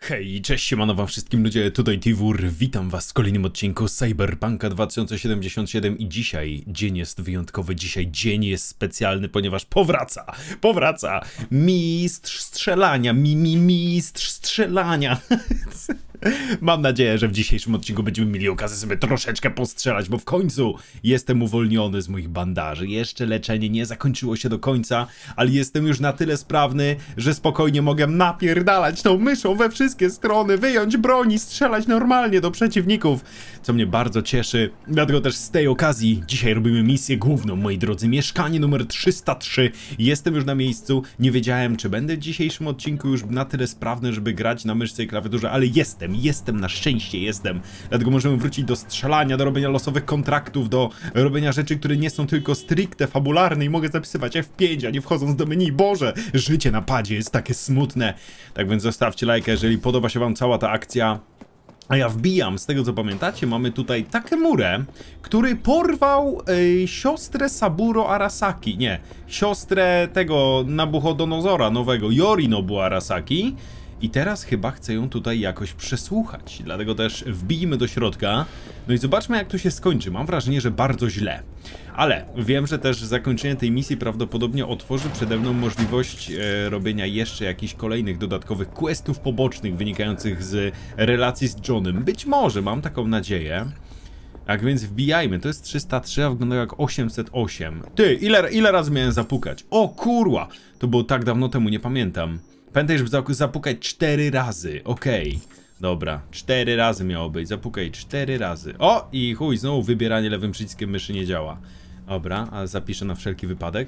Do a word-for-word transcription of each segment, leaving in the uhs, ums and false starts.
Hej, cześć, siemano wam wszystkim ludzie, tutaj Tiwur, witam was w kolejnym odcinku Cyberpunka dwa tysiące siedemdziesiąt siedem i dzisiaj dzień jest wyjątkowy, dzisiaj dzień jest specjalny, ponieważ powraca, powraca mistrz strzelania, mi, mi, mistrz strzelania. Mam nadzieję, że w dzisiejszym odcinku będziemy mieli okazję sobie troszeczkę postrzelać, bo w końcu jestem uwolniony z moich bandaży. Jeszcze leczenie nie zakończyło się do końca, ale jestem już na tyle sprawny, że spokojnie mogę napierdalać tą myszą we wszystkie strony, wyjąć broni, strzelać normalnie do przeciwników, co mnie bardzo cieszy. Dlatego też z tej okazji dzisiaj robimy misję główną, moi drodzy, mieszkanie numer trzysta trzy. Jestem już na miejscu, nie wiedziałem, czy będę w dzisiejszym odcinku już na tyle sprawny, żeby grać na myszce i klawiaturze, ale jestem. Jestem, na szczęście jestem. Dlatego możemy wrócić do strzelania, do robienia losowych kontraktów, do robienia rzeczy, które nie są tylko stricte fabularne i mogę zapisywać F pięć, a nie wchodząc do menu. Boże, życie na padzie jest takie smutne. Tak więc zostawcie lajka, jeżeli podoba się wam cała ta akcja. A ja wbijam, z tego co pamiętacie, mamy tutaj Takemurę, który porwał yy, siostrę Saburo Arasaki. Nie, siostrę tego Nabuchodonozora nowego, Yorinobu Arasaki. I teraz chyba chcę ją tutaj jakoś przesłuchać, dlatego też wbijmy do środka. No i zobaczmy, jak to się skończy. Mam wrażenie, że bardzo źle. Ale wiem, że też zakończenie tej misji prawdopodobnie otworzy przede mną możliwość e, robienia jeszcze jakichś kolejnych dodatkowych questów pobocznych wynikających z relacji z Johnem. Być może, mam taką nadzieję. Tak więc wbijajmy, to jest trzysta trzy, a wygląda jak osiemset osiem. Ty, ile, ile razy miałem zapukać? O kurwa, to było tak dawno temu, nie pamiętam. Pamiętaj, żeby zapukać cztery razy, okej. Okay. Dobra, cztery razy miało być, zapukaj cztery razy. O, i chuj, znowu wybieranie lewym przyciskiem myszy nie działa. Dobra, a zapiszę na wszelki wypadek.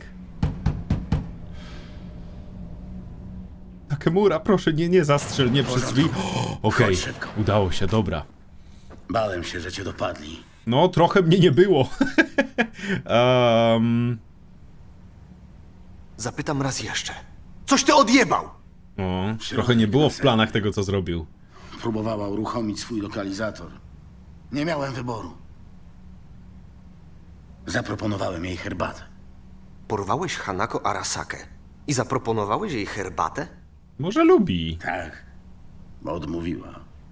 Takemura, proszę, nie, nie zastrzel mnie przez drzwi. Okej, okay. Udało się, dobra. Bałem się, że cię dopadli. No, trochę mnie nie było. um... Zapytam raz jeszcze. Coś ty odjebał! O, trochę nie było w planach tego, co zrobił. Próbowała uruchomić swój lokalizator. Nie miałem wyboru. Zaproponowałem jej herbatę. Porwałeś Hanako Arasakę i zaproponowałeś jej herbatę? Może lubi. Tak, bo odmówiła.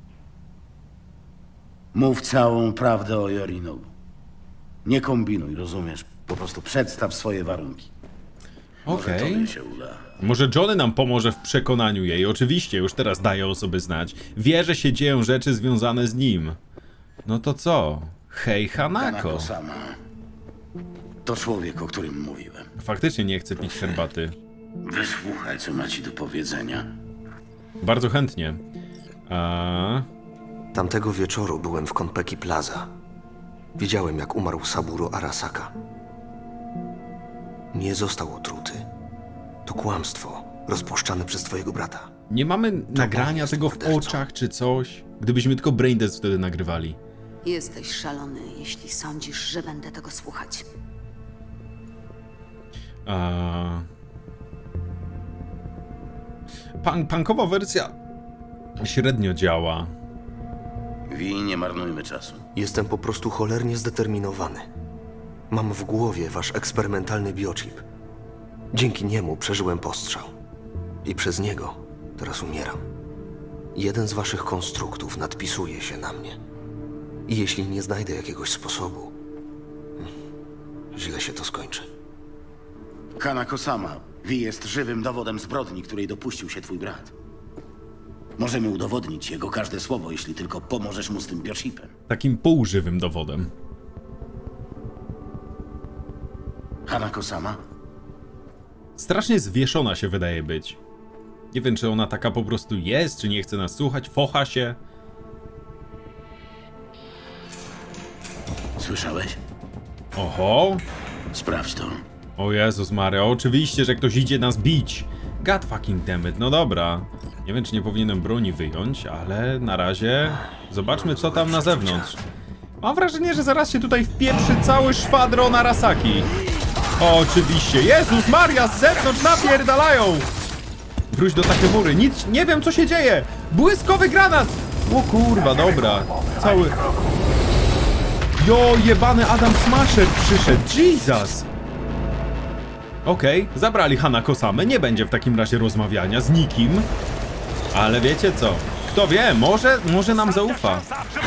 Mów całą prawdę o Yorinobu. Nie kombinuj, rozumiesz? Po prostu przedstaw swoje warunki. Okej. Może to mi się uda. Może Johnny nam pomoże w przekonaniu jej. Oczywiście, już teraz daje o sobie znać. Wie, że się dzieją rzeczy związane z nim. No to co? Hej, Hanako. Hanako sama. To człowiek, o którym mówiłem. Faktycznie nie chce pić herbaty. Wysłuchaj, co ma ci do powiedzenia. Bardzo chętnie. A... Tamtego wieczoru byłem w Konpeki Plaza. Widziałem, jak umarł Saburo Arasaka. Nie został otruty. To kłamstwo rozpuszczane przez twojego brata. Nie mamy nagrania tego w oczach czy coś? Gdybyśmy tylko Braindead wtedy nagrywali. Jesteś szalony, jeśli sądzisz, że będę tego słuchać. A... Punk, punkowa wersja średnio działa. Wi, nie marnujmy czasu. Jestem po prostu cholernie zdeterminowany. Mam w głowie wasz eksperymentalny biochip. Dzięki niemu przeżyłem postrzał. I przez niego teraz umieram. Jeden z waszych konstruktów nadpisuje się na mnie. I jeśli nie znajdę jakiegoś sposobu, źle się to skończy. Hanako sama. Wi jest żywym dowodem zbrodni, której dopuścił się twój brat. Możemy udowodnić jego każde słowo, jeśli tylko pomożesz mu z tym biochipem. Takim półżywym dowodem. Hanako sama? Strasznie zwieszona się wydaje być. Nie wiem, czy ona taka po prostu jest, czy nie chce nas słuchać, focha się. Słyszałeś? Oho. Sprawdź to. O Jezus Maria, oczywiście, że ktoś idzie nas bić. God fucking dammit, no dobra. Nie wiem, czy nie powinienem broni wyjąć, ale na razie zobaczmy, co tam na zewnątrz. Mam wrażenie, że zaraz się tutaj wpieprzy cały szwadron Arasaki. O, oczywiście. Jezus Maria, z zewnątrz napierdalają! Wróć do Takemury. Nic, nie wiem, co się dzieje. Błyskowy granat! O kurwa, dobra. Cały... Jo, jebany Adam Smasher przyszedł. Jesus! Okej, okay, zabrali Hanako samę. Nie będzie w takim razie rozmawiania z nikim. Ale wiecie co? Kto wie, może, może nam zaufa.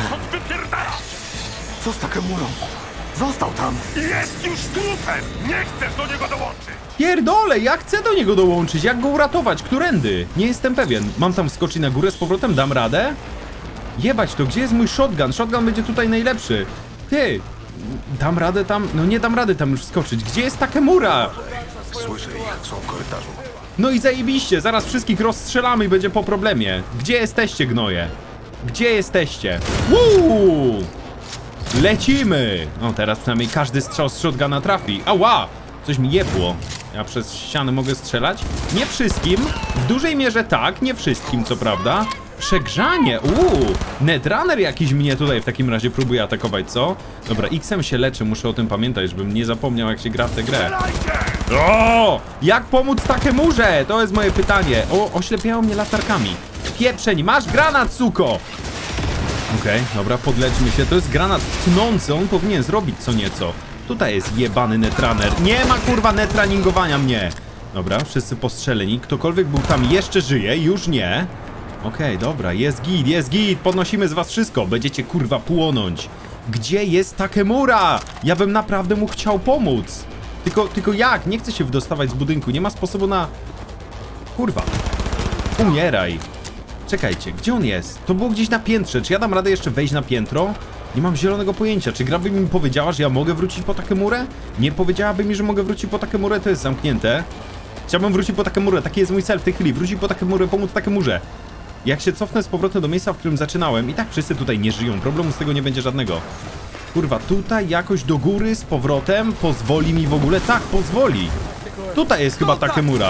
Co z Takemurą? Został tam. Jest już trupem! Nie chcesz do niego dołączyć! Pierdolę, ja chcę do niego dołączyć, jak go uratować, którędy? Nie jestem pewien. Mam tam wskoczyć na górę z powrotem, dam radę? Jebać to, gdzie jest mój shotgun? Shotgun będzie tutaj najlepszy. Ty, dam radę tam, no nie dam rady tam już wskoczyć. Gdzie jest Takemura? Słyszę ich, są w korytarzu. No i zajebiście, zaraz wszystkich rozstrzelamy i będzie po problemie. Gdzie jesteście, gnoje? Gdzie jesteście? Uuu! Lecimy! No teraz przynajmniej każdy strzał z shotguna trafi. Ała! Coś mi jebło. Ja przez ścianę mogę strzelać? Nie wszystkim. W dużej mierze tak, nie wszystkim, co prawda. Przegrzanie! Uuu! Netrunner jakiś mnie tutaj w takim razie próbuje atakować, co? Dobra, X-em się leczy, muszę o tym pamiętać, żebym nie zapomniał, jak się gra w tę grę. O! Jak pomóc Takemurze? To jest moje pytanie. O, oślepiają mnie latarkami. Pieprzeń, masz granat, suko! Okej, okay, dobra, podleczmy się. To jest granat tnący, on powinien zrobić co nieco. Tutaj jest jebany netrunner. Nie ma kurwa netraningowania mnie. Dobra, wszyscy postrzeleni. Ktokolwiek był tam jeszcze żyje, już nie. Okej, okay, dobra, jest git, jest git. Podnosimy z was wszystko. Będziecie kurwa płonąć. Gdzie jest Takemura? Ja bym naprawdę mu chciał pomóc. Tylko, tylko jak? Nie chcę się wydostawać z budynku. Nie ma sposobu na... Kurwa. Umieraj. Czekajcie, gdzie on jest? To było gdzieś na piętrze. Czy ja dam radę jeszcze wejść na piętro? Nie mam zielonego pojęcia. Czy gra by mi powiedziała, że ja mogę wrócić po Takemurę? Nie powiedziałaby mi, że mogę wrócić po Takemurę. To jest zamknięte. Chciałbym wrócić po Takemurę. Taki jest mój cel w tej chwili. Wrócić po Takemurę, pomóc Takemurze. Jak się cofnę z powrotem do miejsca, w którym zaczynałem, i tak wszyscy tutaj nie żyją. Problemu z tego nie będzie żadnego. Kurwa, tutaj jakoś do góry z powrotem pozwoli mi w ogóle? Tak, pozwoli. Tutaj jest chyba Takemura.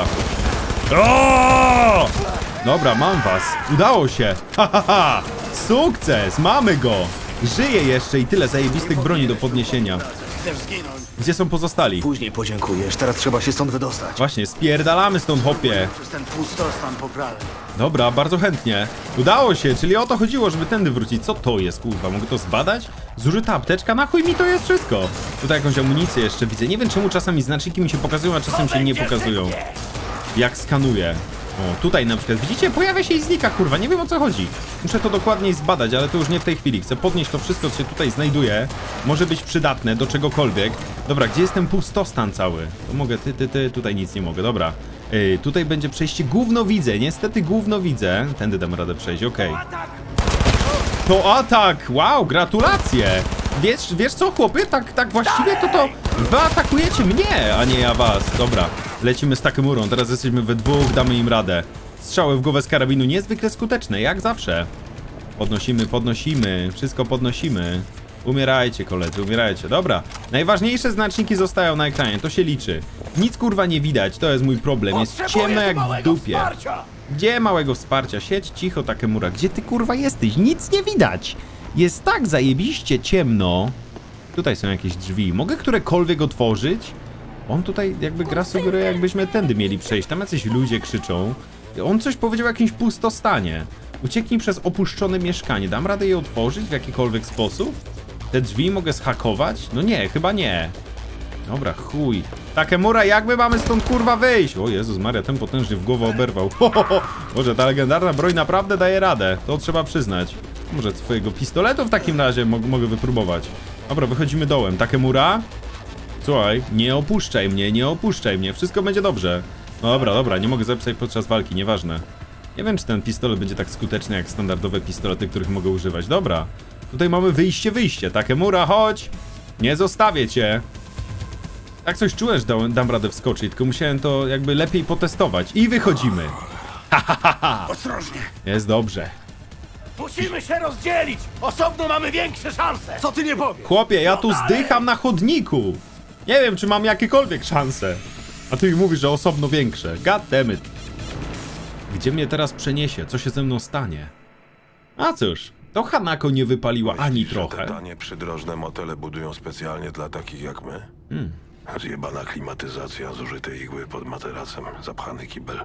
O! Dobra, mam was. Udało się. Ha, ha, ha. Sukces, mamy go. Żyje jeszcze i tyle zajebistych broni do podniesienia. Gdzie są pozostali? Później podziękujesz, teraz trzeba się stąd wydostać. Właśnie, spierdalamy stąd, hopie. Przez ten pustostan po prawej. Dobra, bardzo chętnie. Udało się, czyli o to chodziło, żeby tędy wrócić. Co to jest, kurwa? Mogę to zbadać? Zużyta apteczka? Na chuj mi to jest wszystko. Tutaj jakąś amunicję jeszcze widzę. Nie wiem, czemu czasami znaczniki mi się pokazują, a czasem się nie pokazują. Jak skanuję. O, tutaj na przykład, widzicie? Pojawia się i znika, kurwa, nie wiem, o co chodzi. Muszę to dokładniej zbadać, ale to już nie w tej chwili. Chcę podnieść to wszystko, co się tutaj znajduje. Może być przydatne do czegokolwiek. Dobra, gdzie jest ten pustostan cały? To mogę, ty, ty, ty, tutaj nic nie mogę, dobra. Yy, tutaj będzie przejście, gówno widzę, niestety gówno widzę. Tędy dam radę przejść, okej. Okay. To atak! Wow, gratulacje! Wiesz, wiesz co, chłopy? Tak, tak właściwie to to wy atakujecie mnie, a nie ja was. Dobra, lecimy z Takemurą. Teraz jesteśmy we dwóch, damy im radę. Strzały w głowę z karabinu niezwykle skuteczne, jak zawsze. Podnosimy, podnosimy, wszystko podnosimy. Umierajcie, koledzy, umierajcie. Dobra, najważniejsze znaczniki zostają na ekranie, to się liczy. Nic kurwa nie widać, to jest mój problem. Jest ciemno jak w dupie. Gdzie małego wsparcia? Siedź cicho, Takemura. Gdzie ty kurwa jesteś? Nic nie widać. Jest tak zajebiście ciemno. Tutaj są jakieś drzwi. Mogę którekolwiek otworzyć? On tutaj jakby gra sugeruje, jakbyśmy tędy mieli przejść. Tam jacyś ludzie krzyczą. On coś powiedział o jakimś pustostanie. Ucieknij przez opuszczone mieszkanie. Dam radę je otworzyć w jakikolwiek sposób? Te drzwi mogę zhakować? No nie, chyba nie. Dobra, chuj. Takemura, jak my mamy stąd kurwa wyjść? O Jezus Maria, ten potężnie w głowę oberwał. Ho, ho, ho. Boże, ta legendarna broń naprawdę daje radę. To trzeba przyznać. Może twojego pistoletu w takim razie mo mogę wypróbować. Dobra, wychodzimy dołem. Takemura? Słuchaj, nie opuszczaj mnie, nie opuszczaj mnie. Wszystko będzie dobrze. Dobra, dobra, nie mogę zapisać podczas walki, nieważne. Nie wiem, czy ten pistolet będzie tak skuteczny jak standardowe pistolety, których mogę używać. Dobra, tutaj mamy wyjście, wyjście. Takemura, chodź! Nie zostawię cię. Tak coś czułem, że dam, dam radę wskoczyć, tylko musiałem to jakby lepiej potestować. I wychodzimy. Ha, ha, ha, ha. Ostrożnie. Jest dobrze. Musimy się rozdzielić! Osobno mamy większe szanse! Co ty nie powiesz? Chłopie, ja tu zdycham na chodniku. Nie wiem, czy mam jakiekolwiek szanse. A ty mi mówisz, że osobno większe. God damn it. Gdzie mnie teraz przeniesie? Co się ze mną stanie? A cóż, to Hanako nie wypaliła ani trochę. Te tanie przydrożne motele budują specjalnie dla takich jak my? Hmm. Zjebana klimatyzacja, zużyte igły pod materacem, zapchany kibel.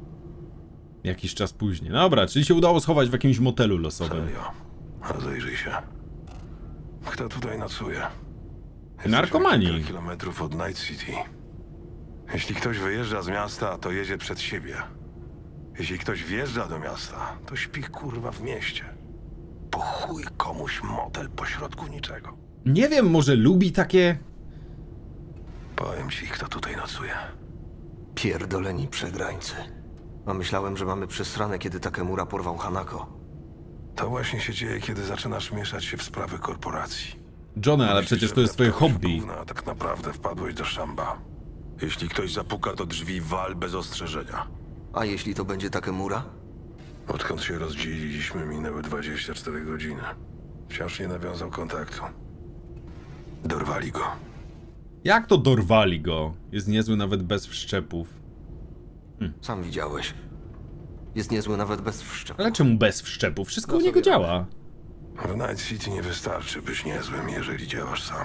Jakiś czas później. Dobra, czyli się udało schować w jakimś motelu losowym. Serio? Rozejrzyj się. Kto tutaj nocuje? Narkomani. Kilka kilometrów od Night City. Jeśli ktoś wyjeżdża z miasta, to jedzie przed siebie. Jeśli ktoś wjeżdża do miasta, to śpi kurwa w mieście. Po chuj komuś motel pośrodku niczego. Nie wiem, może lubi takie... Powiem ci, kto tutaj nocuje. Pierdoleni przegrańcy. A myślałem, że mamy przesrane, kiedy Takemura porwał Hanako. To właśnie się dzieje, kiedy zaczynasz mieszać się w sprawy korporacji. Johnny, ale Myślisz, przecież że to jest twoje wdeptałeś w hobby. gówno, a tak naprawdę wpadłeś do szamba. Jeśli ktoś zapuka do drzwi, wal bez ostrzeżenia. A jeśli to będzie Takemura? Odkąd się rozdzieliliśmy, minęły dwadzieścia cztery godziny. Wciąż nie nawiązał kontaktu. Dorwali go. Jak to dorwali go? Jest niezły nawet bez wszczepów. Sam widziałeś. Jest niezły nawet bez wszczepu. Ale czemu bez wszczepów? Wszystko No u niego sobie działa. W Night City nie wystarczy być niezłym, jeżeli działasz sam.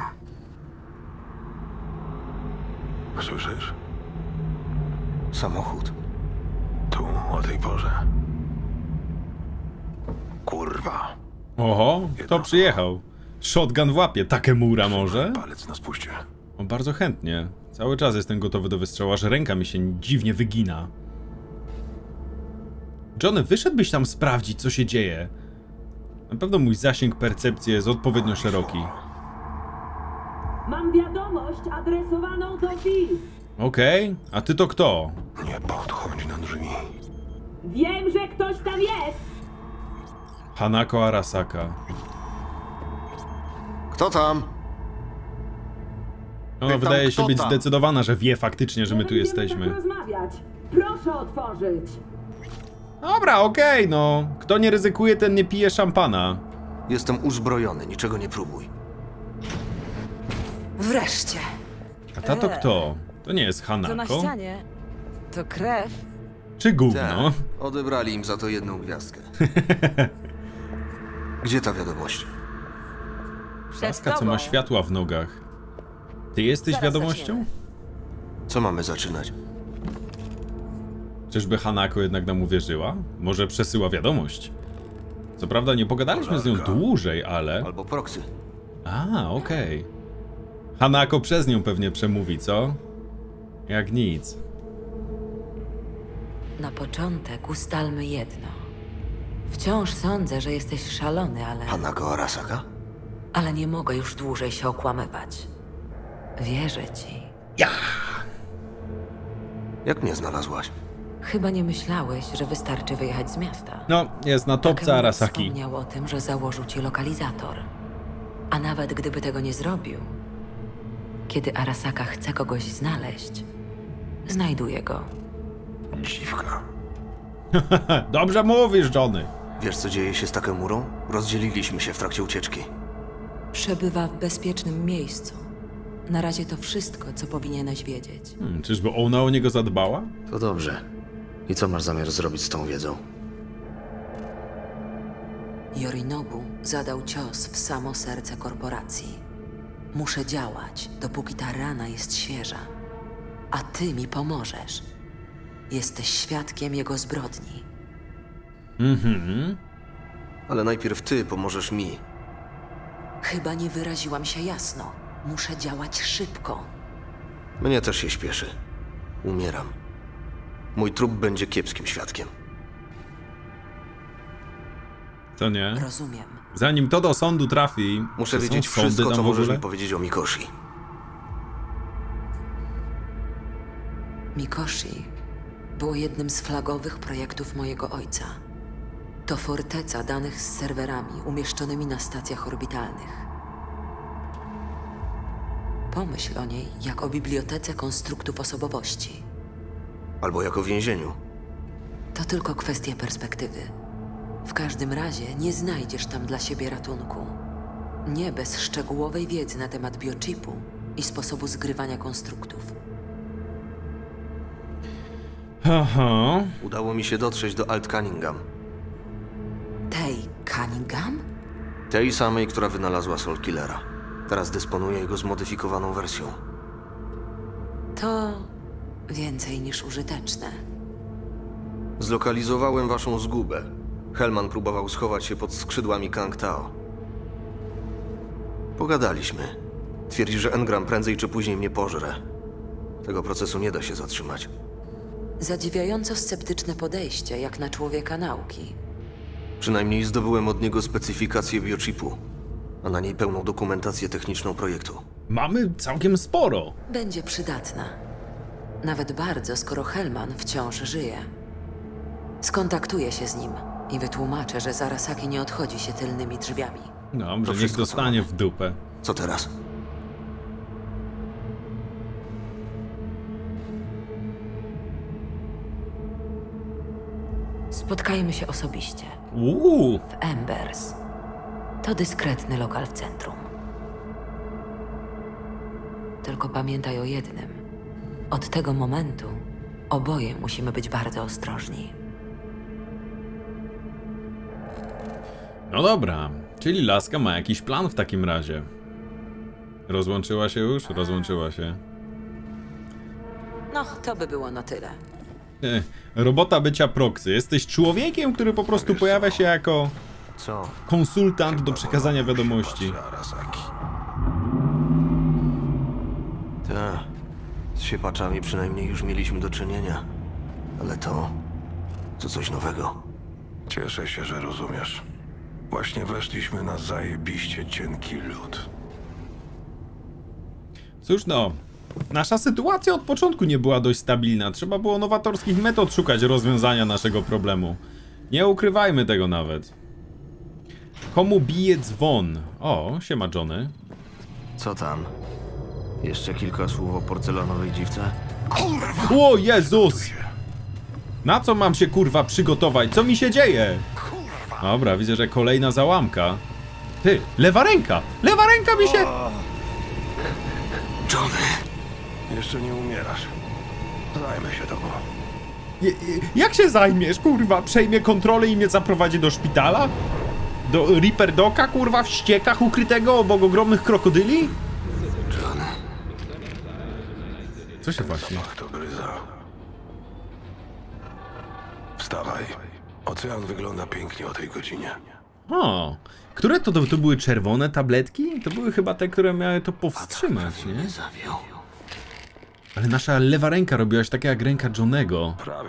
Słyszysz? Samochód. Tu, o tej porze. Kurwa. Oho, kto przyjechał? Shotgun w łapie, Takemura może? Palec na spuście. O, bardzo chętnie. Cały czas jestem gotowy do wystrzału, aż ręka mi się dziwnie wygina. Johnny, wyszedłbyś tam sprawdzić, co się dzieje. Na pewno mój zasięg percepcji jest odpowiednio szeroki. Mam wiadomość adresowaną do Fizz. Okej, okay. A ty to kto? Nie podchodź na drzwi. Wiem, że ktoś tam jest. Hanako Arasaka. Kto tam? Ona Pytam, wydaje się kto być tam? zdecydowana, że wie faktycznie, że my Nie tu będziemy jesteśmy. tak rozmawiać. Proszę otworzyć. Dobra, okej, okay, no. Kto nie ryzykuje, ten nie pije szampana. Jestem uzbrojony, niczego nie próbuj. Wreszcie. A tato kto? To nie jest To na Hanako? ścianie. To krew. Czy gówno? Tak, odebrali im za to jedną gwiazdkę. Gdzie ta wiadomość? Laska, co ma światła w nogach. Ty jesteś Zaraz wiadomością? zaczniemy. Co mamy zaczynać? Czyżby Hanako jednak nam uwierzyła? Może przesyła wiadomość? Co prawda nie pogadaliśmy z nią dłużej, ale... Albo proksy. A, okej. Okay. Hanako przez nią pewnie przemówi, co? Jak nic. Na początek ustalmy jedno. Wciąż sądzę, że jesteś szalony, ale... Hanako Arasaka? Ale nie mogę już dłużej się okłamywać. Wierzę ci. Jak mnie znalazłaś? Chyba nie myślałeś, że wystarczy wyjechać z miasta. No, jest na topce Takemura Arasaki. wspomniał o tym, że założył ci lokalizator. A nawet gdyby tego nie zrobił, kiedy Arasaka chce kogoś znaleźć, znajduje go. Dziwka. Dobrze mówisz, Johnny. Wiesz, co dzieje się z Takemurą? Rozdzieliliśmy się w trakcie ucieczki. Przebywa w bezpiecznym miejscu. Na razie to wszystko, co powinieneś wiedzieć. Hmm, czyżby ona o niego zadbała? To dobrze. I co masz zamiar zrobić z tą wiedzą? Yorinobu zadał cios w samo serce korporacji. Muszę działać, dopóki ta rana jest świeża. A ty mi pomożesz. Jesteś świadkiem jego zbrodni. Mhm. Ale najpierw ty pomożesz mi. Chyba nie wyraziłam się jasno. Muszę działać szybko. Mnie też się śpieszy. Umieram. Mój trup będzie kiepskim świadkiem. To nie? Rozumiem. Zanim to do sądu trafi... Muszę to są wiedzieć sądy wszystko, tam co w możesz ogóle? mi powiedzieć o Mikoshi. Mikoshi było jednym z flagowych projektów mojego ojca. To forteca danych z serwerami umieszczonymi na stacjach orbitalnych. Pomyśl o niej jak o bibliotece konstruktów osobowości. Albo jako więzieniu. To tylko kwestia perspektywy. W każdym razie nie znajdziesz tam dla siebie ratunku. Nie bez szczegółowej wiedzy na temat biochipu i sposobu zgrywania konstruktów. Aha. Udało mi się dotrzeć do Alt Cunningham. Tej Cunningham? Tej samej, która wynalazła Soul Killera. Teraz dysponuję jego zmodyfikowaną wersją. To więcej niż użyteczne. Zlokalizowałem waszą zgubę. Hellman próbował schować się pod skrzydłami Kang Tao. Pogadaliśmy. Twierdzi, że Engram prędzej czy później mnie pożre. Tego procesu nie da się zatrzymać. Zadziwiająco sceptyczne podejście, jak na człowieka nauki. Przynajmniej zdobyłem od niego specyfikację biochipu, a na niej pełną dokumentację techniczną projektu. Mamy całkiem sporo. Będzie przydatna. Nawet bardzo, skoro Hellman wciąż żyje. Skontaktuję się z nim i wytłumaczę, że Zarasaki nie odchodzi się tylnymi drzwiami. Dobrze, To niech wszystko, dostanie co w dupę. Co teraz? Spotkajmy się osobiście. Uuu, W Embers. To dyskretny lokal w centrum. Tylko pamiętaj o jednym. Od tego momentu oboje musimy być bardzo ostrożni. no dobra. Czyli laska ma jakiś plan w takim razie. Rozłączyła się już? Rozłączyła się. No, to by było na tyle. E, robota bycia proxy. Jesteś człowiekiem, który po prostu Wiesz pojawia co? się jako Co? konsultant do przekazania wiadomości. Arasaki. Tak. Z siepaczami przynajmniej już mieliśmy do czynienia. Ale to... to coś nowego. Cieszę się, że rozumiesz. Właśnie weszliśmy na zajebiście cienki lód. Cóż no, nasza sytuacja od początku nie była dość stabilna. Trzeba było nowatorskich metod szukać rozwiązania naszego problemu. Nie ukrywajmy tego nawet. Komu bije dzwon? O, siema Johnny. Co tam? Jeszcze kilka słów o porcelanowej dziwce? O Jezus! Na co mam się kurwa przygotować? Co mi się dzieje? Dobra, widzę, że kolejna załamka. Ty, lewa ręka! Lewa ręka mi się... Johnny! Jeszcze nie umierasz. Zajmę się tobą. Je- je- Jak się zajmiesz, kurwa? Przejmie kontrolę i mnie zaprowadzi do szpitala? Do Reaper Doka, kurwa, w ściekach ukrytego obok ogromnych krokodyli? Johnny. Co się właśnie... Ach, to bryza. Wstawaj. Ocean wygląda pięknie o tej godzinie. O, które to, to, to były czerwone tabletki? To były chyba te, które miały to powstrzymać, nie? Nie zawiał. Ale nasza lewa ręka robiła się taka jak ręka Johnego. Prawie.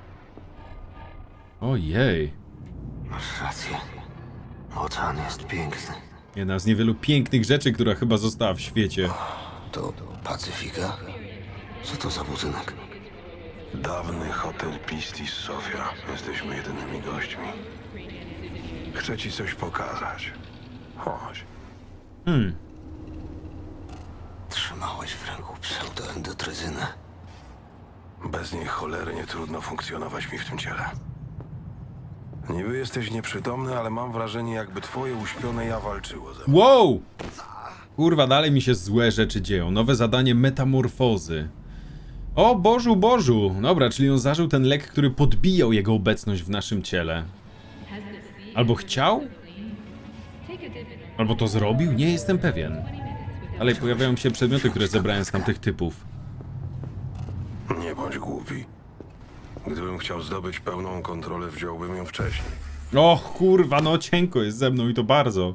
Ojej. Masz rację. Ocean jest piękny. Jedna z niewielu pięknych rzeczy, która chyba została w świecie. To Pacyfika? Co to za budynek? Dawny hotel Pistis Sofia. Jesteśmy jedynymi gośćmi. Chcę ci coś pokazać. Chodź. Hmm. Trzymałeś w ręku pseudoendotryzynę. Bez niej cholernie trudno funkcjonować mi w tym ciele. Niby jesteś nieprzytomny, ale mam wrażenie, jakby twoje uśpione ja walczyło ze mną. Wow! Kurwa, dalej mi się złe rzeczy dzieją. Nowe zadanie metamorfozy. O Bożu, Bożu! Dobra, czyli on zażył ten lek, który podbijał jego obecność w naszym ciele. Albo chciał? Albo to zrobił? Nie jestem pewien. Ale pojawiają się przedmioty, które zebrałem z tamtych typów. Nie bądź głupi. Gdybym chciał zdobyć pełną kontrolę, wziąłbym ją wcześniej. O kurwa, no cienko jest ze mną i to bardzo.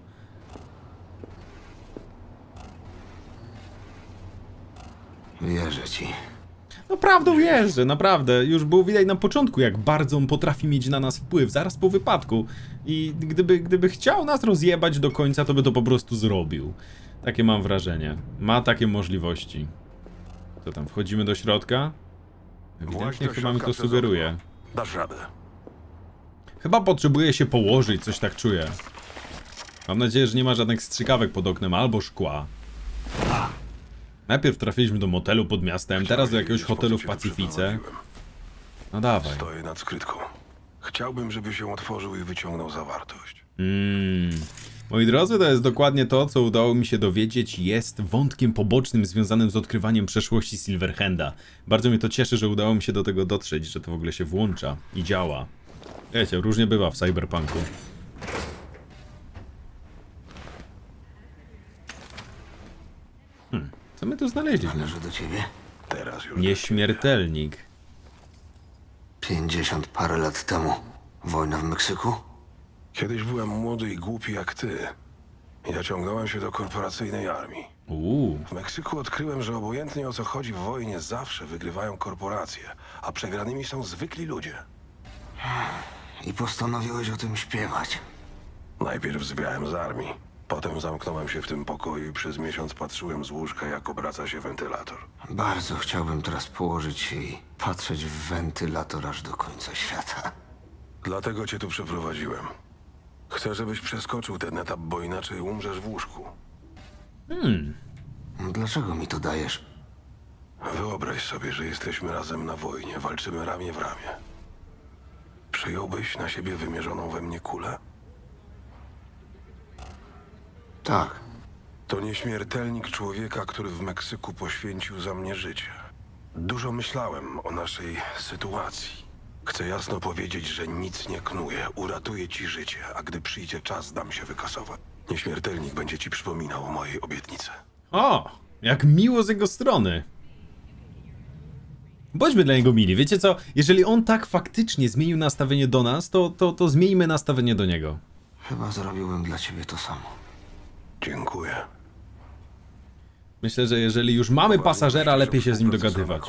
Wierzę ci. No prawdą jeżdżę, naprawdę. Już było widać na początku, jak bardzo on potrafi mieć na nas wpływ, zaraz po wypadku. I gdyby, gdyby chciał nas rozjebać do końca, to by to po prostu zrobił. Takie mam wrażenie. Ma takie możliwości. Co tam, wchodzimy do środka? Ewidentnie Właśnie do chyba mi środka to przez sugeruje. okno. Dasz radę. Chyba potrzebuje się położyć, coś tak czuję. Mam nadzieję, że nie ma żadnych strzykawek pod oknem albo szkła. Najpierw trafiliśmy do motelu pod miastem, teraz do jakiegoś hotelu w Pacyfice. No dawaj. Stoję nad skrytką. Chciałbym, żebyś ją otworzył i wyciągnął zawartość. Mm. Moi drodzy, to jest dokładnie to, co udało mi się dowiedzieć, jest wątkiem pobocznym związanym z odkrywaniem przeszłości Silverhanda. Bardzo mnie to cieszy, że udało mi się do tego dotrzeć, że to w ogóle się włącza i działa. Wiecie, różnie bywa w cyberpunku. Hmm. Co my tu znaleźliśmy? Należy do ciebie? Teraz już. Nieśmiertelnik. Pięćdziesiąt parę lat temu. Wojna w Meksyku? Kiedyś byłem młody i głupi jak ty. Ja ciągnąłem się do korporacyjnej armii. Uuu. W Meksyku odkryłem, że obojętnie o co chodzi w wojnie, zawsze wygrywają korporacje, a przegranymi są zwykli ludzie. I postanowiłeś o tym śpiewać. Najpierw zwiałem z armii, potem zamknąłem się w tym pokoju i przez miesiąc patrzyłem z łóżka, jak obraca się wentylator. Bardzo chciałbym teraz położyć się i patrzeć w wentylator aż do końca świata. Dlatego cię tu przeprowadziłem. Chcę, żebyś przeskoczył ten etap, bo inaczej umrzesz w łóżku. Hmm. Dlaczego mi to dajesz? Wyobraź sobie, że jesteśmy razem na wojnie, walczymy ramię w ramię. Przyjąłbyś na siebie wymierzoną we mnie kulę? Tak. To nieśmiertelnik człowieka, który w Meksyku poświęcił za mnie życie. Dużo myślałem o naszej sytuacji. Chcę jasno powiedzieć, że nic nie knuję, uratuję ci życie, a gdy przyjdzie czas, dam się wykasować. Nieśmiertelnik będzie ci przypominał o mojej obietnicy. O, jak miło z jego strony. Bądźmy dla niego mili. Wiecie co? Jeżeli on tak faktycznie zmienił nastawienie do nas, to, to, to zmieńmy nastawienie do niego. Chyba zrobiłbym dla ciebie to samo. Dziękuję. Myślę, że jeżeli już mamy pasażera, lepiej się z nim dogadywać.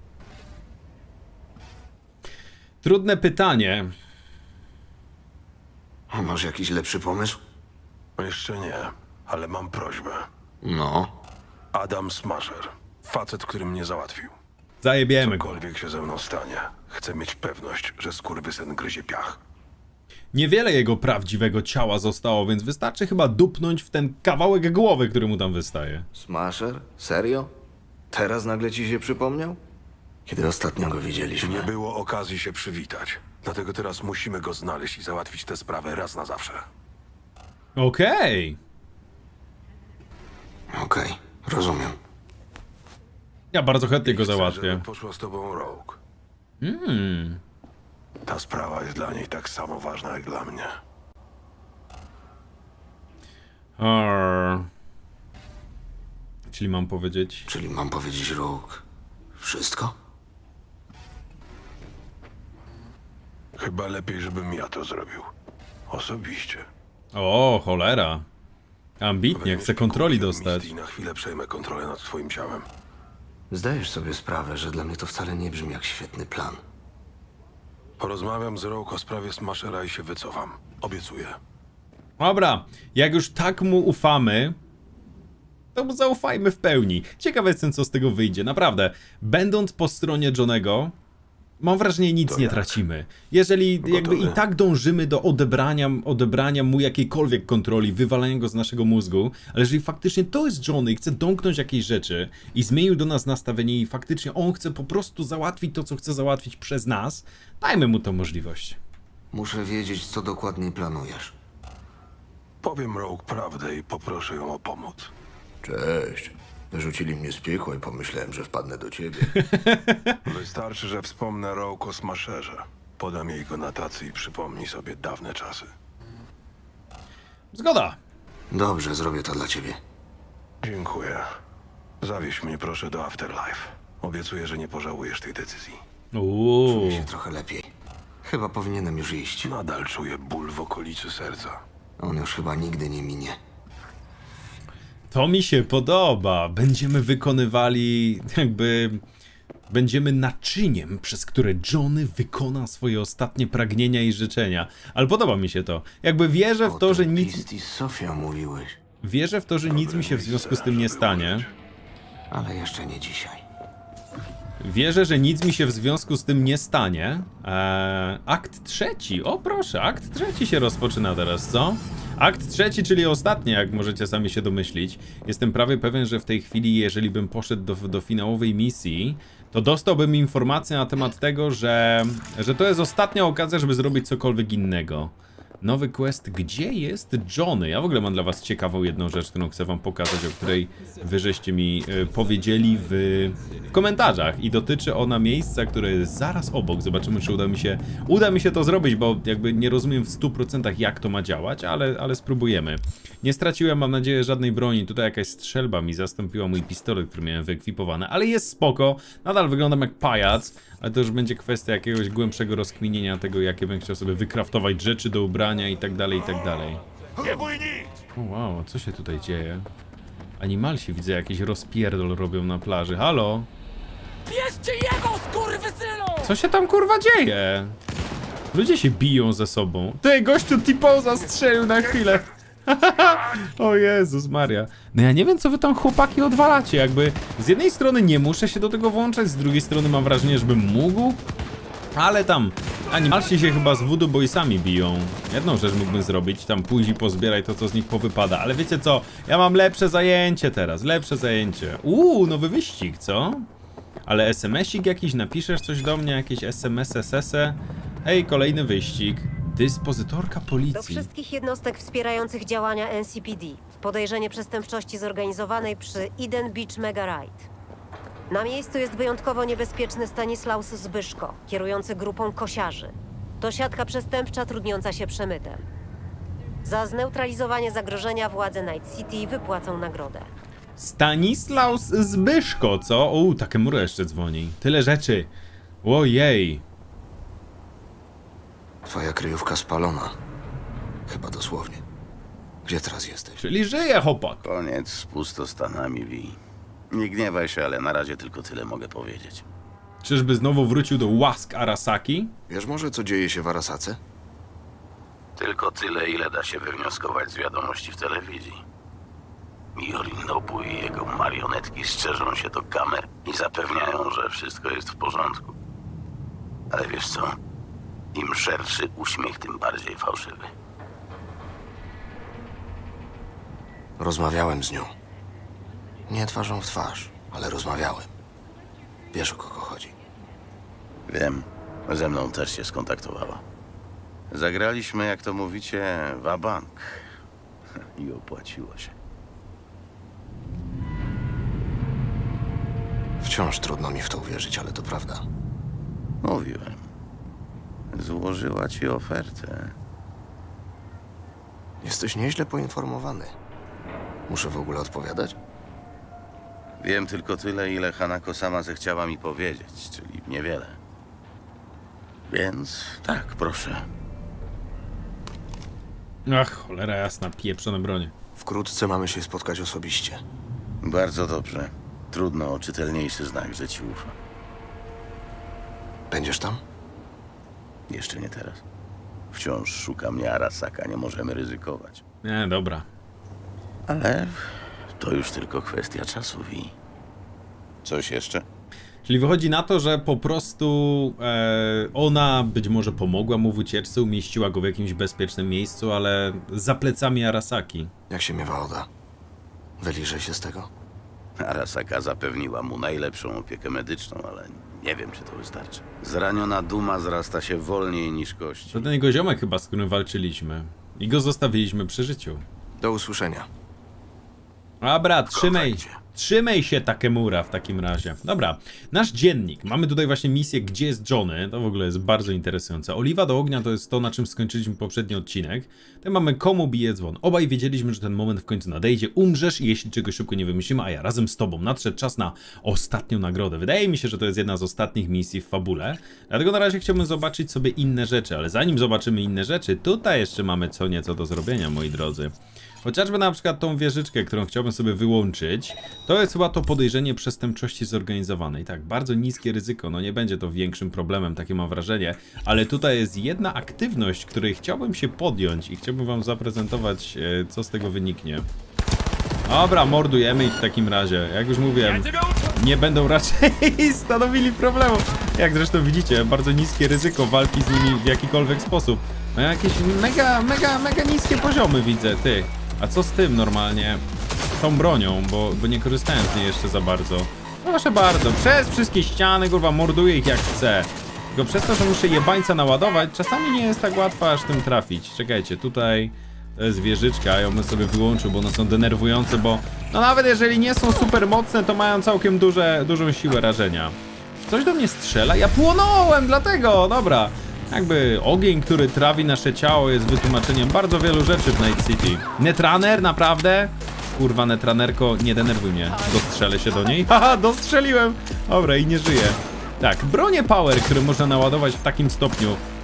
Trudne pytanie. A masz jakiś lepszy pomysł? Jeszcze nie, ale mam prośbę. No. Adam Smasher. Facet, który mnie załatwił. Zajebiemy go. Cokolwiek się ze mną stanie, chcę mieć pewność, że skurwysyn gryzie piach. Niewiele jego prawdziwego ciała zostało, więc wystarczy chyba dupnąć w ten kawałek głowy, który mu tam wystaje. Smasher? Serio? Teraz nagle ci się przypomniał? Kiedy ostatnio go widzieliśmy? Nie było okazji się przywitać. Dlatego teraz musimy go znaleźć i załatwić tę sprawę raz na zawsze. Okej. Okej, rozumiem. Ja bardzo chętnie go Chcę, załatwię. żeby poszła z tobą Rogue. Hmm. Ta sprawa jest dla niej tak samo ważna jak dla mnie. Arr. Czyli mam powiedzieć... Czyli mam powiedzieć Rogue wszystko? Chyba lepiej, żebym ja to zrobił. Osobiście. O, cholera. Ambitnie, chcę kontroli dostać. I na chwilę przejmę kontrolę nad twoim ciałem. Zdajesz sobie sprawę, że dla mnie to wcale nie brzmi jak świetny plan. Porozmawiam z Rogue o sprawie Smashera i się wycofam. Obiecuję. Dobra, jak już tak mu ufamy, to mu zaufajmy w pełni. Ciekawe jestem, co z tego wyjdzie. Naprawdę, będąc po stronie Johnego, mam wrażenie, nic To nie jak? tracimy. Jeżeli Gotowy? jakby i tak dążymy do odebrania, odebrania mu jakiejkolwiek kontroli, wywalania go z naszego mózgu, ale jeżeli faktycznie to jest Johnny i chce domknąć jakieś rzeczy i zmienił do nas nastawienie i faktycznie on chce po prostu załatwić to, co chce załatwić przez nas, dajmy mu tą możliwość. Muszę wiedzieć, co dokładnie planujesz. Powiem Rogue prawdę i poproszę ją o pomoc. Cześć. Wyrzucili mnie z piekła i pomyślałem, że wpadnę do ciebie. Wystarczy, że wspomnę Rogue o Smasherze. Podam jej go na tacy i przypomnij sobie dawne czasy. Zgoda. Dobrze, zrobię to dla ciebie. Dziękuję. Zawieź mnie proszę do Afterlife. Obiecuję, że nie pożałujesz tej decyzji. Uuu. Czuję się trochę lepiej. Chyba powinienem już iść. Nadal czuję ból w okolicy serca. On już chyba nigdy nie minie. To mi się podoba. Będziemy wykonywali jakby... Będziemy naczyniem, przez które Johnny wykona swoje ostatnie pragnienia i życzenia. Ale podoba mi się to. Jakby wierzę w to, że nic... Pist i Sofia mówiłeś, Wierzę w to, że nic mi się w związku z tym nie stanie. ale jeszcze nie dzisiaj. Wierzę, że nic mi się w związku z tym nie stanie. Eee, akt trzeci. O proszę, akt trzeci się rozpoczyna teraz, co? Akt trzeci, czyli ostatni, jak możecie sami się domyślić. Jestem prawie pewien, że w tej chwili, jeżeli bym poszedł do, do finałowej misji, to dostałbym informację na temat tego, że, że to jest ostatnia okazja, żeby zrobić cokolwiek innego. Nowy quest, gdzie jest Johnny? Ja w ogóle mam dla was ciekawą jedną rzecz, którą chcę wam pokazać, o której wy żeście mi y, powiedzieli w, w komentarzach i dotyczy ona miejsca, które jest zaraz obok. Zobaczymy, czy uda mi się, uda mi się to zrobić, bo jakby nie rozumiem w stu procentach, jak to ma działać, ale, ale spróbujemy. Nie straciłem, mam nadzieję, żadnej broni. Tutaj jakaś strzelba mi zastąpiła mój pistolet, który miałem wyekwipowany, ale jest spoko. Nadal wyglądam jak pajac, ale to już będzie kwestia jakiegoś głębszego rozkminienia tego, jakie bym chciał sobie wykraftować rzeczy do ubrania i tak dalej, i tak dalej. Nie bój nic! O wow, co się tutaj dzieje? Animalsi widzę jakiś rozpierdol robią na plaży. Halo? Bierzcie jego, skurwysynu! Co się tam kurwa dzieje? Ludzie się biją ze sobą. Ty, gościu T-Poza strzelił na chwilę. O Jezus Maria. No ja nie wiem, co wy tam chłopaki odwalacie. Jakby z jednej strony nie muszę się do tego włączać, z drugiej strony mam wrażenie, żebym mógł. Ale tam animalsi się chyba z Voodoo Boysami biją. Jedną rzecz mógłbym zrobić, tam pójdź i pozbieraj to, co z nich powypada. Ale wiecie co? Ja mam lepsze zajęcie teraz, lepsze zajęcie. Uuu, nowy wyścig, co? Ale es em esik jakiś, napiszesz coś do mnie, jakieś es em es, es es e. Hej, kolejny wyścig. Dyspozytorka policji. Do wszystkich jednostek wspierających działania N C P D. Podejrzenie przestępczości zorganizowanej przy Eden Beach Mega Ride. Na miejscu jest wyjątkowo niebezpieczny Stanislaus Zbyszko, kierujący grupą kosiarzy. To siatka przestępcza trudniąca się przemytem. Za zneutralizowanie zagrożenia władze Night City wypłacą nagrodę. Stanislaus Zbyszko, co? Uuu, Takemura jeszcze dzwoni. Tyle rzeczy. Ojej. Twoja kryjówka spalona. Chyba dosłownie. Gdzie teraz jesteś? Czyli żyje, chłopak. Koniec z pustostanami, Vi. Nie gniewaj się, ale na razie tylko tyle mogę powiedzieć. Czyżby znowu wrócił do łask Arasaki? Wiesz może, co dzieje się w Arasace? Tylko tyle, ile da się wywnioskować z wiadomości w telewizji. Yorinobu i jego marionetki strzeżą się do kamer i zapewniają, że wszystko jest w porządku. Ale wiesz co? Im szerszy uśmiech, tym bardziej fałszywy. Rozmawiałem z nią. Nie twarzą w twarz, ale rozmawiałem. Wiesz, o kogo chodzi. Wiem, ze mną też się skontaktowała. Zagraliśmy, jak to mówicie, wabank. I opłaciło się. Wciąż trudno mi w to uwierzyć, ale to prawda. Mówiłem. Złożyła ci ofertę. Jesteś nieźle poinformowany. Muszę w ogóle odpowiadać? Wiem tylko tyle, ile Hanako sama zechciała mi powiedzieć, czyli niewiele. Więc tak, proszę. Ach, cholera jasna, pieprzone bronie. Wkrótce mamy się spotkać osobiście. Bardzo dobrze. Trudno o czytelniejszy znak, że ci ufa. Będziesz tam? Jeszcze nie teraz. Wciąż szuka mnie Arasaka, nie możemy ryzykować. Nie, dobra. Ale to już tylko kwestia czasu, Vi. Coś jeszcze? Czyli wychodzi na to, że po prostu e, ona być może pomogła mu w ucieczce, umieściła go w jakimś bezpiecznym miejscu, ale za plecami Arasaki. Jak się miewa Oda? Wyliżej się z tego? Arasaka zapewniła mu najlepszą opiekę medyczną, ale nie wiem, czy to wystarczy. Zraniona duma zrasta się wolniej niż kości. To ten jego ziomek chyba, z którym walczyliśmy. I go zostawiliśmy przy życiu. Do usłyszenia. Dobra, trzymaj, trzymaj się Takemura w takim razie. Dobra, nasz dziennik. Mamy tutaj właśnie misję, gdzie jest Johnny. To w ogóle jest bardzo interesujące. Oliwa do ognia to jest to, na czym skończyliśmy poprzedni odcinek. Tutaj mamy komu bije dzwon. Obaj wiedzieliśmy, że ten moment w końcu nadejdzie. Umrzesz, jeśli czegoś szybko nie wymyślimy, a ja razem z tobą. Nadszedł czas na ostatnią nagrodę. Wydaje mi się, że to jest jedna z ostatnich misji w fabule. Dlatego na razie chciałbym zobaczyć sobie inne rzeczy. Ale zanim zobaczymy inne rzeczy, tutaj jeszcze mamy co nieco do zrobienia, moi drodzy. Chociażby na przykład tą wieżyczkę, którą chciałbym sobie wyłączyć, to jest chyba to podejrzenie przestępczości zorganizowanej. Tak, bardzo niskie ryzyko, no nie będzie to większym problemem, takie mam wrażenie, ale tutaj jest jedna aktywność, której chciałbym się podjąć i chciałbym wam zaprezentować, co z tego wyniknie. Dobra, mordujemy ich w takim razie. Jak już mówiłem, nie będą raczej stanowili problemu. Jak zresztą widzicie, bardzo niskie ryzyko walki z nimi w jakikolwiek sposób. Mają jakieś mega, mega, mega niskie poziomy, widzę, ty. A co z tym normalnie? Tą bronią, bo, bo nie korzystałem z niej jeszcze za bardzo. Proszę bardzo, przez wszystkie ściany, kurwa, morduję ich jak chcę. Tylko przez to, że muszę jebańca naładować, czasami nie jest tak łatwo aż tym trafić. Czekajcie, tutaj to jest wieżyczka, ją bym sobie wyłączył, bo one są denerwujące, bo no nawet jeżeli nie są super mocne, to mają całkiem duże, dużą siłę rażenia. Coś do mnie strzela? Ja płonąłem, dlatego, dobra. Jakby ogień, który trawi nasze ciało, jest wytłumaczeniem bardzo wielu rzeczy w Night City. Netrunner, naprawdę? Kurwa, Netrunnerko, nie denerwuj mnie. Dostrzelę się do niej. Haha, dostrzeliłem! Dobra, i nie żyję. Tak, bronie power, które można naładować w takim stopniu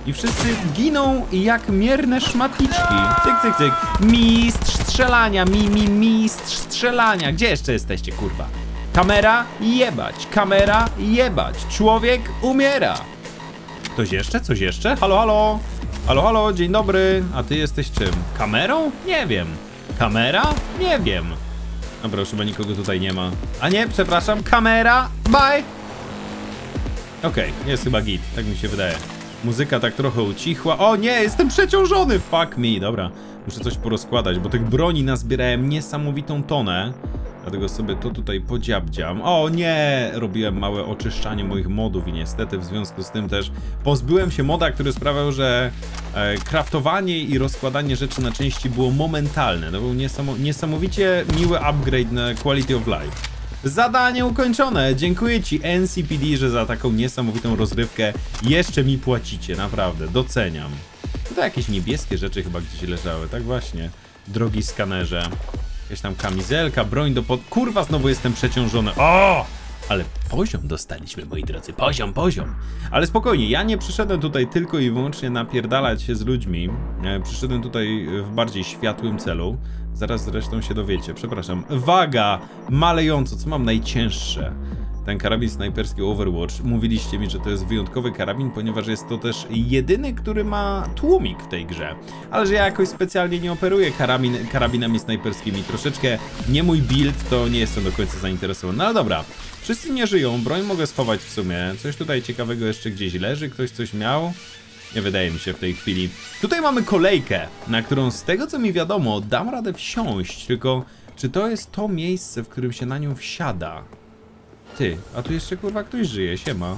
I wszyscy giną jak mierne szmatliczki. Cyk, cyk, cyk. Mistrz strzelania, mi, mi, mistrz strzelania. Gdzie jeszcze jesteście, kurwa? Kamera jebać, kamera jebać. Człowiek umiera. Ktoś jeszcze? Coś jeszcze? Halo, halo. Halo, halo, dzień dobry. A ty jesteś czym? Kamerą? Nie wiem. Kamera? Nie wiem. Dobra, już chyba nikogo tutaj nie ma. A nie, przepraszam, kamera. Bye. Okej, okay, jest chyba git, tak mi się wydaje. Muzyka tak trochę ucichła. O nie, jestem przeciążony! Fuck me, dobra. Muszę coś porozkładać, bo tych broni nazbierałem niesamowitą tonę. Dlatego sobie to tutaj podziabdziam. O nie! Robiłem małe oczyszczanie moich modów i niestety w związku z tym też pozbyłem się moda, który sprawiał, że e, craftowanie i rozkładanie rzeczy na części było momentalne. To był niesamo niesamowicie miły upgrade na quality of life. Zadanie ukończone. Dziękuję ci N C P D, że za taką niesamowitą rozrywkę jeszcze mi płacicie. Naprawdę, doceniam. Tutaj jakieś niebieskie rzeczy chyba gdzieś leżały. Tak właśnie. Drogi skanerze. Jakaś tam kamizelka, broń do pod... Kurwa, znowu jestem przeciążony. O! Ale poziom dostaliśmy, moi drodzy. Poziom, poziom. Ale spokojnie, ja nie przyszedłem tutaj tylko i wyłącznie napierdalać się z ludźmi. E, przyszedłem tutaj w bardziej światłym celu. Zaraz zresztą się dowiecie. Przepraszam. Waga! Malejąco. Co mam najcięższe? Ten karabin snajperski Overwatch. Mówiliście mi, że to jest wyjątkowy karabin, ponieważ jest to też jedyny, który ma tłumik w tej grze. Ale że ja jakoś specjalnie nie operuję karabin, karabinami snajperskimi. Troszeczkę nie mój build, to nie jestem do końca zainteresowany. No ale dobra. Wszyscy nie żyją. Broń mogę schować w sumie. Coś tutaj ciekawego jeszcze gdzieś leży. Ktoś coś miał? Nie wydaje mi się w tej chwili. Tutaj mamy kolejkę, na którą z tego co mi wiadomo dam radę wsiąść. Tylko czy to jest to miejsce, w którym się na nią wsiada? Ty, a tu jeszcze kurwa ktoś żyje, siema.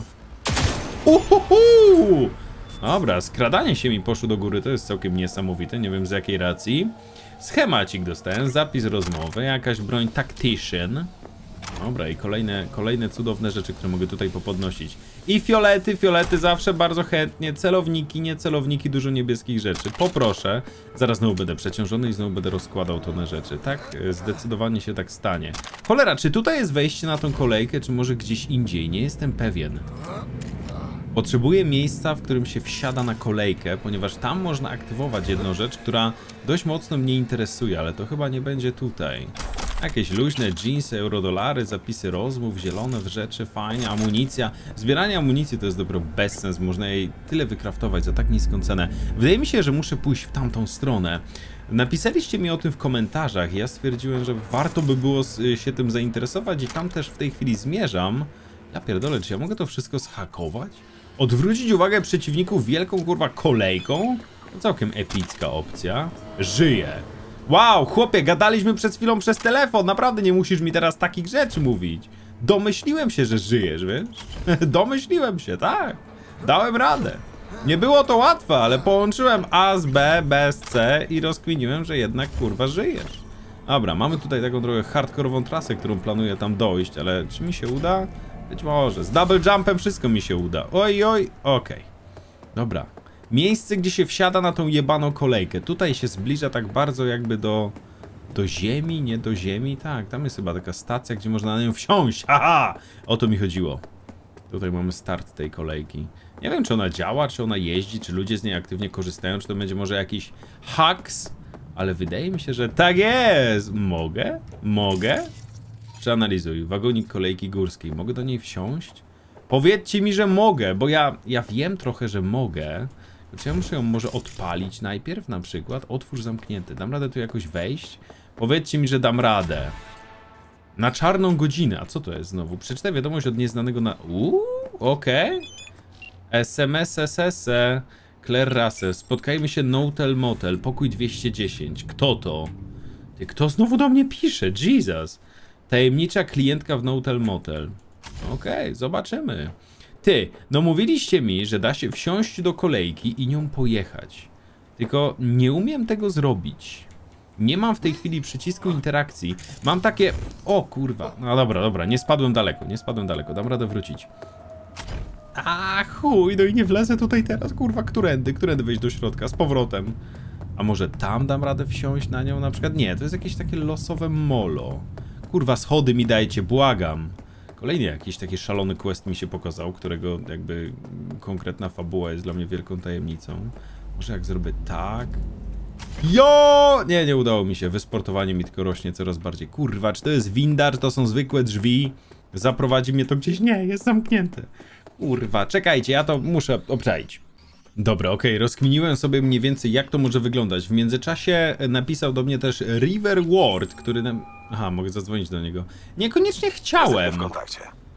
Uhuhu! Dobra, skradanie się mi poszło do góry, to jest całkiem niesamowite, nie wiem z jakiej racji. Schemacik dostałem, zapis rozmowy, jakaś broń Tactician. Dobra, i kolejne, kolejne cudowne rzeczy, które mogę tutaj popodnosić. I fiolety, fiolety zawsze bardzo chętnie. Celowniki, nie celowniki, dużo niebieskich rzeczy. Poproszę. Zaraz znowu będę przeciążony i znowu będę rozkładał tonę rzeczy. Tak, zdecydowanie się tak stanie. Cholera, czy tutaj jest wejście na tą kolejkę, czy może gdzieś indziej? Nie jestem pewien. Potrzebuję miejsca, w którym się wsiada na kolejkę, ponieważ tam można aktywować jedną rzecz, która dość mocno mnie interesuje, ale to chyba nie będzie tutaj. Jakieś luźne jeansy, eurodolary, zapisy rozmów, zielone w rzeczy, fajnie, amunicja. Zbieranie amunicji to jest dopiero bezsens, można jej tyle wykraftować za tak niską cenę. Wydaje mi się, że muszę pójść w tamtą stronę. Napisaliście mi o tym w komentarzach, ja stwierdziłem, że warto by było się tym zainteresować i tam też w tej chwili zmierzam. Ja pierdolę, czy ja mogę to wszystko zhakować? Odwrócić uwagę przeciwników wielką kurwa kolejką? To całkiem epicka opcja. Żyję. Wow, chłopie, gadaliśmy przed chwilą przez telefon, naprawdę nie musisz mi teraz takich rzeczy mówić. Domyśliłem się, że żyjesz, wiesz? Domyśliłem się, tak. Dałem radę. Nie było to łatwe, ale połączyłem A z B, B z C i rozkminiłem, że jednak kurwa żyjesz. Dobra, mamy tutaj taką trochę hardkorową trasę, którą planuję tam dojść, ale czy mi się uda? Być może. Z double jumpem wszystko mi się uda. Oj, oj, okej. Okay. Dobra. Miejsce, gdzie się wsiada na tą jebaną kolejkę. Tutaj się zbliża tak bardzo jakby do... Do ziemi, nie do ziemi. Tak, tam jest chyba taka stacja, gdzie można na nią wsiąść. Haha! O to mi chodziło. Tutaj mamy start tej kolejki. Nie wiem, czy ona działa, czy ona jeździ, czy ludzie z niej aktywnie korzystają, czy to będzie może jakiś hacks. Ale wydaje mi się, że tak jest. Mogę? Mogę? Przeanalizuj. Wagonik kolejki górskiej. Mogę do niej wsiąść? Powiedzcie mi, że mogę, bo ja, ja wiem trochę, że mogę. Czy ja muszę ją może odpalić najpierw na przykład? Otwórz zamknięty. Dam radę tu jakoś wejść? Powiedzcie mi, że dam radę. Na czarną godzinę. A co to jest znowu? Przeczytaj wiadomość od nieznanego na... Uuu, okej. Okay. S M S S S. Claire Russell. Spotkajmy się Notel Motel. Pokój dwieście dziesięć. Kto to? Ty, kto znowu do mnie pisze? Jesus. Tajemnicza klientka w Notel Motel. Okej, okay, zobaczymy. Ty, no mówiliście mi, że da się wsiąść do kolejki i nią pojechać. Tylko nie umiem tego zrobić. Nie mam w tej chwili przycisku interakcji. Mam takie... O kurwa. No dobra, dobra, nie spadłem daleko, nie spadłem daleko. Dam radę wrócić. A chuj, no i nie wlezę tutaj teraz, kurwa, którędy? Którędy wejść do środka? Z powrotem. A może tam dam radę wsiąść na nią na przykład? Nie, to jest jakieś takie losowe molo. Kurwa, schody mi dajcie, błagam. Kolejny jakiś taki szalony quest mi się pokazał, którego jakby konkretna fabuła jest dla mnie wielką tajemnicą. Może jak zrobię tak... Jo! Nie, nie udało mi się. Wysportowanie mi tylko rośnie coraz bardziej. Kurwa, czy to jest winda, czy to są zwykłe drzwi? Zaprowadzi mnie to gdzieś? Nie, jest zamknięte. Kurwa, czekajcie, ja to muszę obczaić. Dobra, okej, okay. Rozkminiłem sobie mniej więcej, jak to może wyglądać. W międzyczasie napisał do mnie też River Ward, który nam... Aha, mogę zadzwonić do niego. Niekoniecznie chciałem. W kontakcie.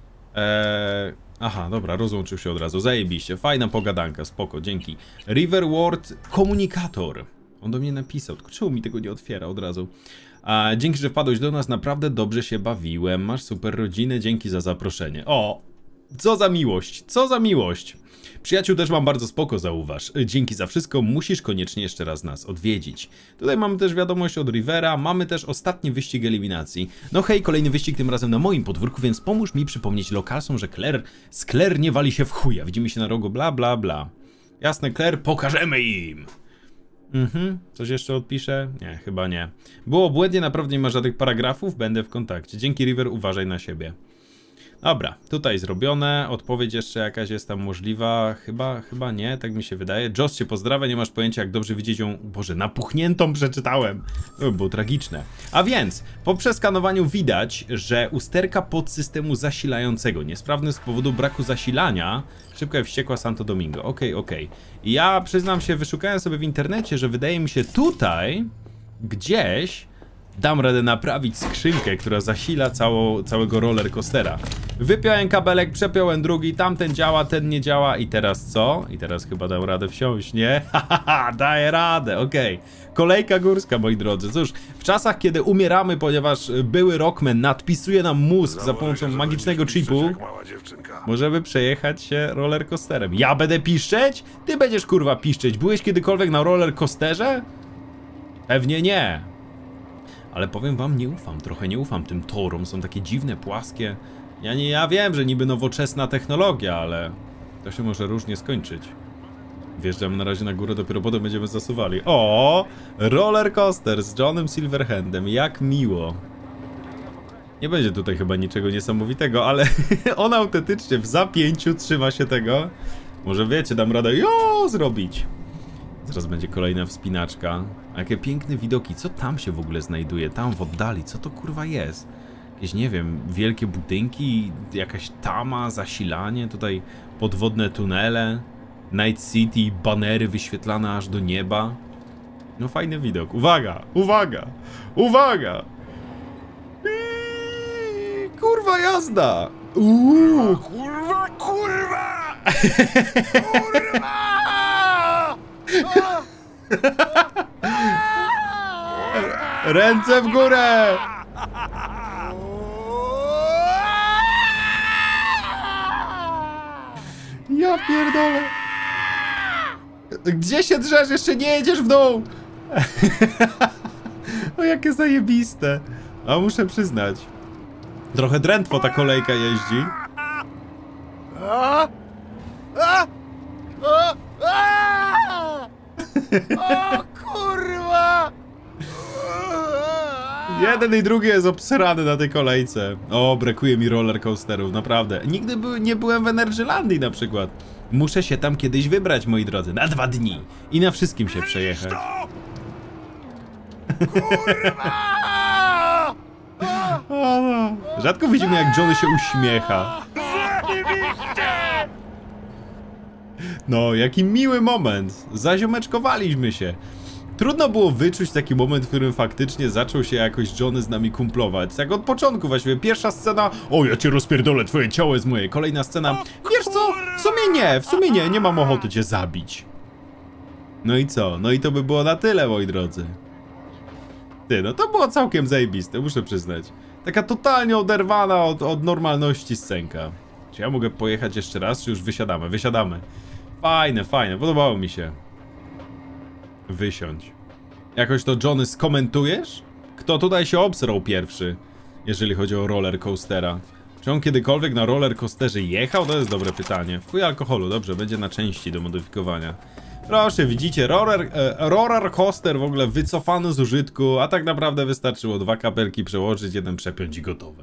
Eee... Aha, dobra, rozłączył się od razu. Zajebiście, fajna pogadanka, spoko, dzięki. River Ward komunikator. On do mnie napisał, tylko czemu mi tego nie otwiera od razu? A, dzięki, że wpadłeś do nas, naprawdę dobrze się bawiłem. Masz super rodzinę, dzięki za zaproszenie. O, co za miłość, co za miłość. Przyjaciół też mam bardzo spoko, zauważ. Dzięki za wszystko, musisz koniecznie jeszcze raz nas odwiedzić. Tutaj mamy też wiadomość od Rivera, mamy też ostatni wyścig eliminacji. No hej, kolejny wyścig, tym razem na moim podwórku, więc pomóż mi przypomnieć lokalsom, że Claire, z Claire nie wali się w chuja. Widzimy się na rogu, bla bla bla. Jasne, Claire, pokażemy im. Mhm, coś jeszcze odpiszę? Nie, chyba nie. Było błędnie, naprawdę nie ma żadnych paragrafów, będę w kontakcie. Dzięki, River, uważaj na siebie. Dobra, tutaj zrobione, odpowiedź jeszcze jakaś jest tam możliwa, chyba, chyba nie, tak mi się wydaje. Joss cię pozdrawia, nie masz pojęcia jak dobrze widzieć ją, Boże, napuchniętą przeczytałem, to by było tragiczne. A więc, po przeskanowaniu widać, że usterka podsystemu zasilającego, niesprawny z powodu braku zasilania, szybko jak wściekła Santo Domingo, okej, okay, okej. Okay. Ja przyznam się, wyszukałem sobie w internecie, że wydaje mi się tutaj, gdzieś, dam radę naprawić skrzynkę, która zasila cało, całego roller coastera. Wypiąłem kabelek, przepiąłem drugi, tamten działa, ten nie działa i teraz co? I teraz chyba dam radę wsiąść, nie? Hahaha, daję radę, okej. Okay. Kolejka górska, moi drodzy. Cóż, w czasach, kiedy umieramy, ponieważ były Rockman nadpisuje nam mózg za pomocą magicznego chipu, możemy przejechać się roller coasterem. Ja będę piszczeć? Ty będziesz kurwa piszczeć. Byłeś kiedykolwiek na roller coasterze? Pewnie nie. Ale powiem wam, nie ufam, trochę nie ufam tym torom, są takie dziwne, płaskie. Ja nie, ja wiem, że niby nowoczesna technologia, ale to się może różnie skończyć. Wjeżdżamy na razie na górę, dopiero potem będziemy zasuwali. O, roller coaster z Johnem Silverhandem, jak miło. Nie będzie tutaj chyba niczego niesamowitego, ale on autentycznie w zapięciu trzyma się tego. Może wiecie, dam radę jo zrobić. Zaraz będzie kolejna wspinaczka. A jakie piękne widoki. Co tam się w ogóle znajduje? Tam w oddali. Co to kurwa jest? Jakieś, nie wiem, wielkie budynki, jakaś tama, zasilanie, tutaj podwodne tunele, Night City, banery wyświetlane aż do nieba. No fajny widok. Uwaga! Uwaga! Uwaga! Iii, kurwa jazda! Uuu. Kurwa, kurwa! Kurwa! Ręce w górę! Ja pierdolę! Gdzie się drzesz? Jeszcze nie jedziesz w dół! O, jakie zajebiste! A muszę przyznać. Trochę drętwo ta kolejka jeździ. O kurwa! Jeden i drugi jest obsrany na tej kolejce. O, brakuje mi roller coasterów, naprawdę. Nigdy by, nie byłem w Energylandii na przykład. Muszę się tam kiedyś wybrać, moi drodzy, na dwa dni. I na wszystkim się przejechać. Kurwa! O, no. Rzadko widzimy, jak Johnny się uśmiecha. No, jaki miły moment. Zaziomeczkowaliśmy się. Trudno było wyczuć taki moment, w którym faktycznie zaczął się jakoś Johnny z nami kumplować. Tak od początku właściwie. Pierwsza scena, o ja cię rozpierdolę, twoje ciało jest moje. Kolejna scena, wiesz co, w sumie nie, w sumie nie, nie mam ochoty cię zabić. No i co? No i to by było na tyle, moi drodzy. Ty, no to było całkiem zajebiste, muszę przyznać. Taka totalnie oderwana od, od normalności scenka. Czy ja mogę pojechać jeszcze raz, czy już wysiadamy? Wysiadamy. Fajne, fajne, podobało mi się. Wysiądź. Jakoś to, Johnny, skomentujesz? Kto tutaj się obsrał pierwszy, jeżeli chodzi o roller coastera? Czy on kiedykolwiek na roller coasterze jechał? To jest dobre pytanie. W chuj alkoholu, dobrze, będzie na części do modyfikowania. Proszę, widzicie, roller, e, roller coaster w ogóle wycofany z użytku, a tak naprawdę wystarczyło dwa kabelki przełożyć, jeden przepiąć i gotowe.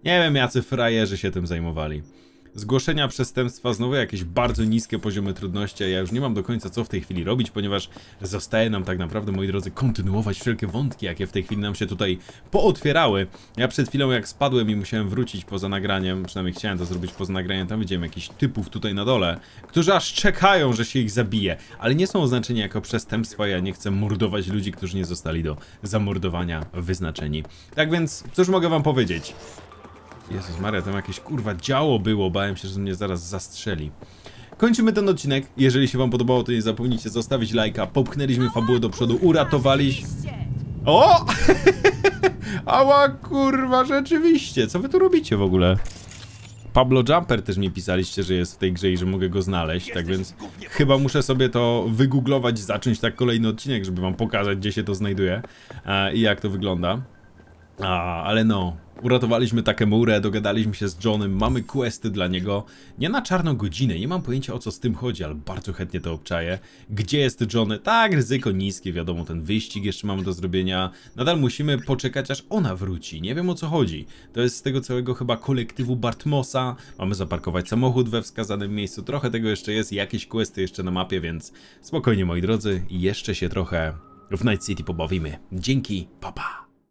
Nie wiem, jacy frajerzy się tym zajmowali. Zgłoszenia przestępstwa, znowu jakieś bardzo niskie poziomy trudności, a ja już nie mam do końca co w tej chwili robić, ponieważ zostaje nam tak naprawdę, moi drodzy, kontynuować wszelkie wątki, jakie w tej chwili nam się tutaj pootwierały. Ja przed chwilą jak spadłem i musiałem wrócić poza nagraniem, przynajmniej chciałem to zrobić poza nagraniem, tam widziałem jakichś typów tutaj na dole, którzy aż czekają, że się ich zabije, ale nie są oznaczeni jako przestępstwa, ja nie chcę mordować ludzi, którzy nie zostali do zamordowania wyznaczeni. Tak więc, cóż mogę wam powiedzieć? Jezus Maria, tam jakieś kurwa działo było, bałem się, że mnie zaraz zastrzeli. Kończymy ten odcinek, jeżeli się wam podobało, to nie zapomnijcie zostawić lajka, popchnęliśmy fabułę do przodu, uratowaliśmy... O! Ała kurwa, rzeczywiście, co wy tu robicie w ogóle? Pablo Jumper też mi pisaliście, że jest w tej grze i że mogę go znaleźć, tak więc chyba muszę sobie to wygooglować, zacząć tak kolejny odcinek, żeby wam pokazać, gdzie się to znajduje e, i jak to wygląda. A, ale no, uratowaliśmy Takemurę, dogadaliśmy się z Johnem, mamy questy dla niego. Nie na czarną godzinę, nie mam pojęcia o co z tym chodzi, ale bardzo chętnie to obczaję. Gdzie jest Johnny? Tak, ryzyko niskie, wiadomo, ten wyścig jeszcze mamy do zrobienia. Nadal musimy poczekać, aż ona wróci, nie wiem o co chodzi. To jest z tego całego chyba kolektywu Bartmosa. Mamy zaparkować samochód we wskazanym miejscu, trochę tego jeszcze jest, jakieś questy jeszcze na mapie, więc spokojnie moi drodzy, jeszcze się trochę w Night City pobawimy. Dzięki, pa pa!